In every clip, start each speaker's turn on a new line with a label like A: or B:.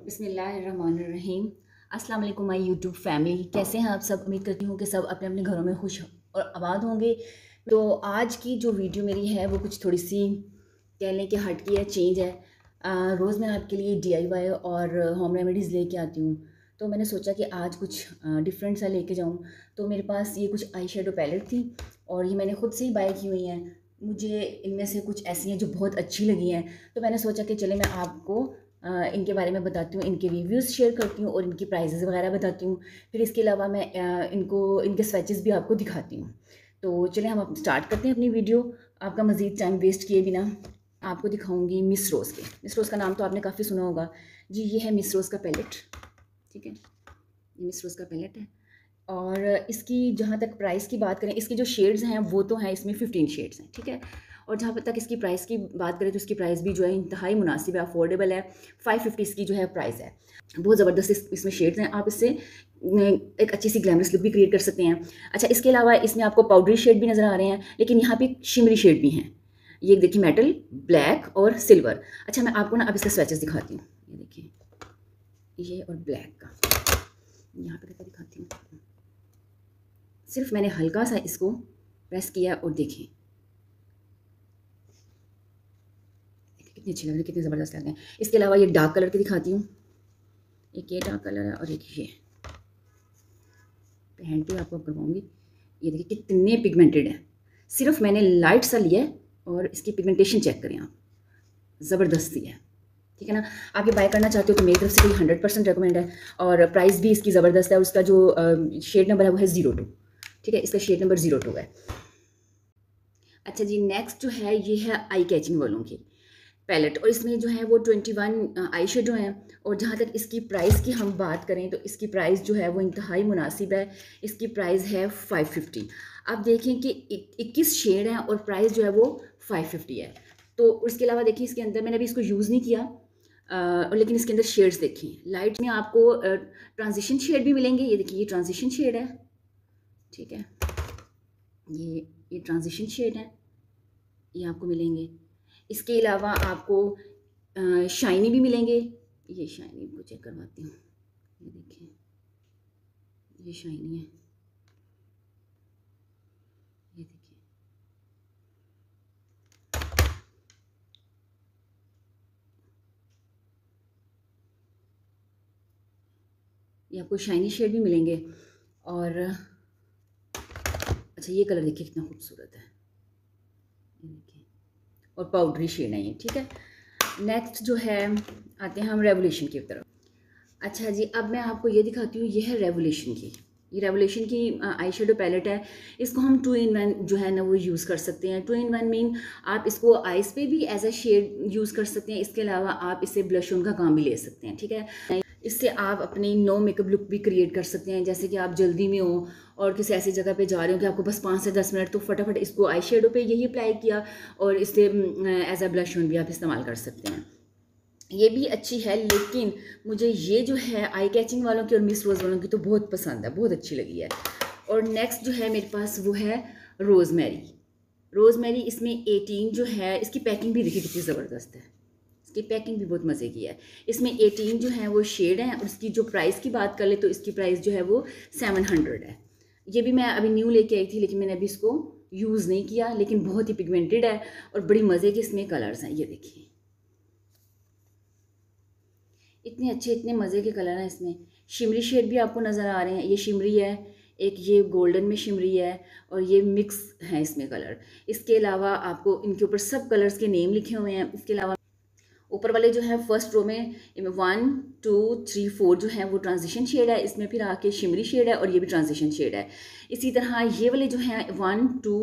A: बिस्मिल्लाहिर्रहमानिर्रहीम। अस्सलाम वालेकुम माय यूट्यूब फैमिली, कैसे हैं आप सब। उम्मीद करती हूँ कि सब अपने अपने घरों में खुश और आबाद होंगे। तो आज की जो वीडियो मेरी है वो कुछ थोड़ी सी कह लें कि हटकी है, चेंज है। रोज़ मैं आपके लिए DIY और होम रेमेडीज़ लेके आती हूँ, तो मैंने सोचा कि आज कुछ डिफरेंट सा लेके जाऊँ। तो मेरे पास ये कुछ आई शेडो पैलेट थी और ये मैंने ख़ुद से ही बाय की हुई हैं। मुझे इनमें से कुछ ऐसी हैं जो बहुत अच्छी लगी हैं, तो मैंने सोचा कि चले मैं आपको इनके बारे में बताती हूँ, इनके रिव्यूज़ शेयर करती हूँ और इनकी प्राइजेज़ वगैरह बताती हूँ। फिर इसके अलावा मैं इनको इनके स्वैचेस भी आपको दिखाती हूँ। तो चलें हम अब स्टार्ट करते हैं अपनी वीडियो। आपका मज़ीद टाइम वेस्ट किए बिना आपको दिखाऊंगी मिस रोज़ के। मिस रोज़ का नाम तो आपने काफ़ी सुना होगा जी। ये है मिस रोज़ का पैलेट, ठीक है, ये मिस रोज़ का पैलेट है। और इसकी जहाँ तक प्राइस की बात करें, इसकी जो शेड्स हैं वो तो हैं, इसमें 15 शेड्स हैं, ठीक है। और जहाँ तक इसकी प्राइस की बात करें तो इसकी प्राइस भी जो है इंतहाई मुनासिब है, अफोर्डेबल है। 550 इसकी जो है प्राइस है। बहुत ज़बरदस्त इसमें शेड्स हैं, आप इससे एक अच्छी सी ग्लैमरस लुक भी क्रिएट कर सकते हैं। अच्छा, इसके अलावा इसमें आपको पाउडरी शेड भी नज़र आ रहे हैं, लेकिन यहाँ पे शिमरी शेड भी हैं। ये देखिए, मेटल, ब्लैक और सिल्वर। अच्छा, मैं आपको ना अब इसके स्वैचेस दिखाती हूँ। ये देखिए, ये और ब्लैक का यहाँ पे करके दिखाती हूँ। सिर्फ मैंने हल्का सा इसको प्रेस किया और देखें कितनी अच्छी लग रही है, कितनी ज़बरदस्त लग रहे हैं। इसके अलावा ये डार्क कलर की दिखाती हूँ। एक ये डार्क कलर है और एक ये हैंड पे आपको करवाऊंगी। ये देखिए कितने पिगमेंटेड है। सिर्फ मैंने लाइट सा लिया है और इसकी पिगमेंटेशन चेक करें आप, ज़बरदस्ती है, ठीक है ना। आप ये बाय करना चाहते हो तो मेरी तरफ से 100% रिकमेंड है। और प्राइस भी इसकी ज़बरदस्त है। और उसका जो शेड नंबर है वो है 02, ठीक है, इसका शेड नंबर 02 है। अच्छा जी, नेक्स्ट जो है ये है आई कैचिंग वालों की पैलेट, और इसमें जो है वो 21 आई शेडो हैं। और जहाँ तक इसकी प्राइस की हम बात करें तो इसकी प्राइस जो है वो इंतहाई मुनासिब है। इसकी प्राइस है 550। आप देखें कि 21 शेड हैं और प्राइस जो है वो 550 है। तो उसके अलावा देखिए, इसके अंदर मैंने अभी इसको यूज़ नहीं किया, और लेकिन इसके अंदर शेड्स देखें। लाइट में आपको ट्रांजिशन शेड भी मिलेंगे। ये देखिए, ये ट्रांजिशन शेड है, ठीक है, ये ट्रांजिशन शेड है, ये आपको मिलेंगे। इसके अलावा आपको शाइनी भी मिलेंगे। ये शाइनी को चेक करवाती हूँ। ये देखिए, ये शाइनी है, ये देखिए, ये आपको शाइनी शेड भी मिलेंगे। और अच्छा, ये कलर देखिए कितना खूबसूरत है, ये देखिए, और पाउडरी शेड है ये, ठीक है। नेक्स्ट जो है, आते हैं हम रेवोल्यूशन की तरफ। अच्छा जी, अब मैं आपको ये दिखाती हूँ। ये है रेवोल्यूशन की, ये रेवोल्यूशन की आई शेडो पैलेट है। इसको हम 2 in 1 जो है ना वो यूज़ कर सकते हैं। 2 in 1 मीन आप इसको आइज़ पे भी एज अ शेड यूज़ कर सकते हैं। इसके अलावा आप इससे ब्लश ऑन का काम भी ले सकते हैं, ठीक है। इससे आप अपनी नो मेकअप लुक भी क्रिएट कर सकते हैं। जैसे कि आप जल्दी में हो और किसी ऐसी जगह पे जा रहे हो कि आपको बस 5 से 10 मिनट, तो फटाफट इसको आई शेडो पे यही अप्लाई किया और इससे एज अ ब्लश ऑन भी आप इस्तेमाल कर सकते हैं। ये भी अच्छी है, लेकिन मुझे ये जो है आई कैचिंग वालों की और मिस रोज़ वालों की तो बहुत पसंद है, बहुत अच्छी लगी है। और नेक्स्ट जो है मेरे पास वो है रोज़मेरी। रोज़मेरी इसमें 18 जो है, इसकी पैकिंग भी देखिए कितनी ज़बरदस्त है। इसकी पैकिंग भी बहुत मज़े की है। इसमें 18 जो है वो शेड हैं। और इसकी जो प्राइस की बात कर ले तो इसकी प्राइस जो है वो 700 है। ये भी मैं अभी न्यू लेके आई थी, लेकिन मैंने अभी इसको यूज़ नहीं किया, लेकिन बहुत ही पिगमेंटेड है और बड़ी मज़े के इसमें कलर्स हैं। ये देखिए, इतने अच्छे, इतने मज़े के कलर हैं इसमें। शिमरी शेड भी आपको नज़र आ रहे हैं। ये शिमरी है, एक ये गोल्डन में शिमरी है, और ये मिक्स है इसमें कलर। इसके अलावा आपको इनके ऊपर सब कलर्स के नेम लिखे हुए हैं। इसके अलावा ऊपर वाले जो है फर्स्ट रो में 1 2 3 4 जो है वो ट्रांजिशन शेड है। इसमें फिर आके शिमरी शेड है और ये भी ट्रांजिशन शेड है। इसी तरह ये वाले जो हैं 1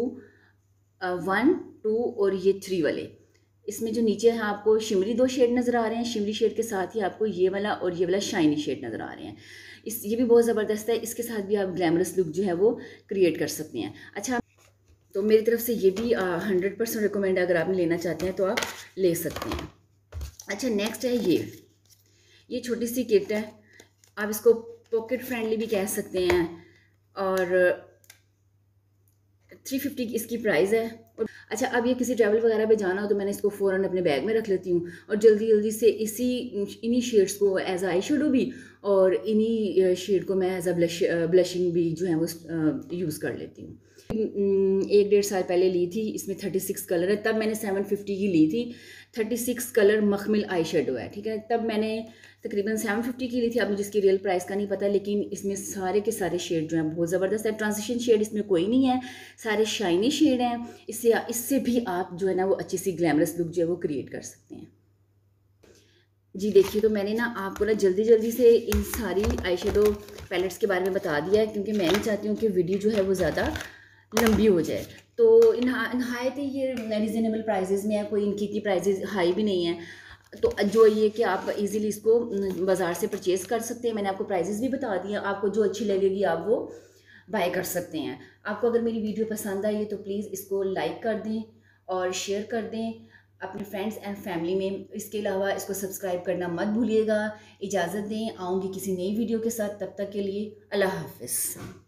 A: 2 और ये 3 वाले, इसमें जो नीचे है आपको शिमरी 2 शेड नज़र आ रहे हैं। शिमरी शेड के साथ ही आपको ये वाला और ये वाला शाइनी शेड नज़र आ रहे हैं। ये भी बहुत ज़बरदस्त है। इसके साथ भी आप ग्लैमरस लुक जो है वो क्रिएट कर सकते हैं। अच्छा, तो मेरी तरफ से ये भी 100% रिकमेंड है। अगर आप लेना चाहते हैं तो आप ले सकते हैं। अच्छा, नेक्स्ट है ये छोटी सी किट है। आप इसको पॉकेट फ्रेंडली भी कह सकते हैं। और 350 इसकी प्राइस है। अच्छा, अब ये किसी ट्रैवल वगैरह पे जाना हो तो मैंने इसको फ़ौरन अपने बैग में रख लेती हूँ और जल्दी जल्दी से इन्हीं शेड्स को एज आई शेडो भी और इन्हीं शेड को मैं एज अ ब्लशिंग भी जो है वो यूज़ कर लेती हूँ। 1-1.5 साल पहले ली थी, इसमें 36 कलर है, तब मैंने 750 की ली थी। 36 कलर मखमल आई शेडो है, ठीक है। तब मैंने तकरीबन 750 की ली थी, अब मुझे इसकी रियल प्राइस का नहीं पता, लेकिन इसमें सारे के सारे शेड जो हैं बहुत ज़बरदस्त है। ट्रांजिशन शेड इसमें कोई नहीं है, सारे शाइनी शेड हैं। इससे भी आप जो है ना वो अच्छी सी ग्लैमरस लुक जो है वो क्रिएट कर सकते हैं। जी देखिए, तो मैंने ना आपको ना जल्दी जल्दी से इन सारी आई शेडो पैलेट्स के बारे में बता दिया है, क्योंकि मैं नहीं चाहती हूँ कि वीडियो जो है वो ज़्यादा लंबी हो जाए। तो नहायत ही ये रीज़नेबल प्राइजेज़ में है, कोई इनकी इतनी प्राइजेज़ हाई भी नहीं है। तो जो ये कि आप इजीली इसको बाज़ार से परचेज़ कर सकते हैं। मैंने आपको प्राइजेज़ भी बता दिए, आपको जो अच्छी लगेगी आप वो बाय कर सकते हैं। आपको अगर मेरी वीडियो पसंद आई है तो प्लीज़ इसको लाइक कर दें और शेयर कर दें अपने फ्रेंड्स एंड फैमिली में। इसके अलावा इसको सब्सक्राइब करना मत भूलिएगा। इजाज़त दें, आऊँगी किसी नई वीडियो के साथ, तब तक के लिए अल्लाह हाफ़िज़।